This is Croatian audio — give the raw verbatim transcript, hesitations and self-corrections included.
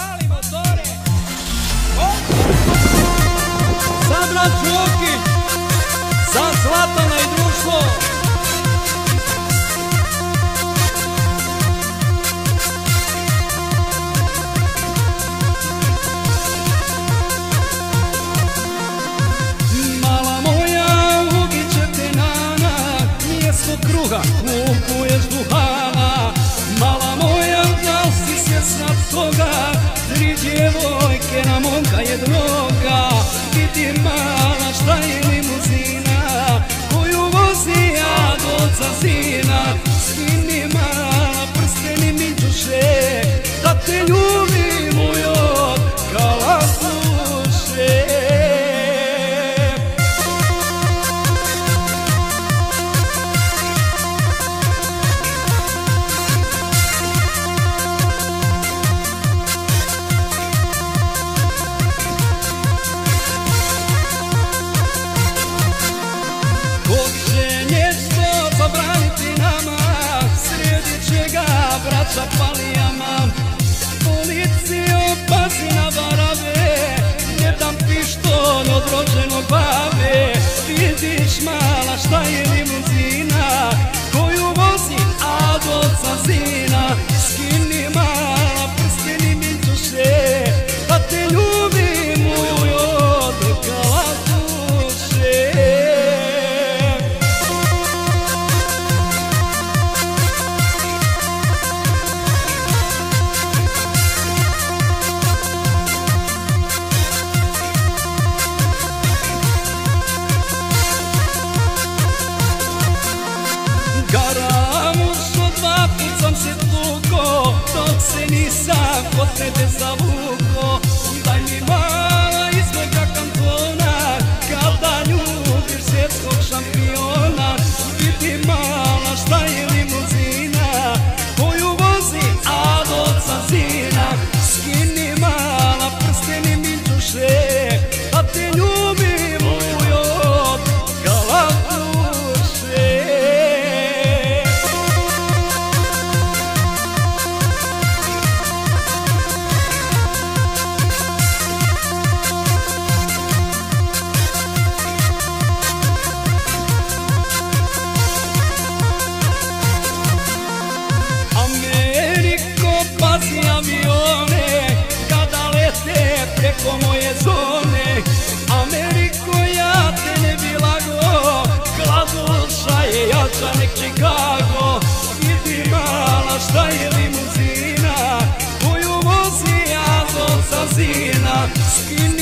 pali motore. Za brat Čuki, za Zlatana i društvo. Mala moja, ubiće te nana, mjesto kruha, kupuješ duhana. Mala moja, da li si svjesna toga, tri djevojke na momka je droga. Vidi mala, šta je limuzina, koju vozi ja do oca sina. Skini mala, prsteni minčuše, da te ljubim ujod kalakuše. Braća palijama, policijo pazi na varave, ne dam pištolj od rođenog babe. Vidiš mala, šta je limuzina, koju vozi a do oca sina. Skini mala, prsteni minčuše, da te ljubim ujod kalakuše. Dok se nisam kod tebe zavuko, daj mi mala iz mojega kantona, kada ljubiš svjetskog šampiona. Vidi mala, šta je limuzina, koju vozi a do oca sina. Skini mala, prsteni minčuše, da te ljubim ujod kalakuše. Preko moje zone, Ameriko, ja te ne bi lago, gladuša je jača nek Chicago. Vidi mala, šta je limuzina, koju vozi ja do oca sina. Skini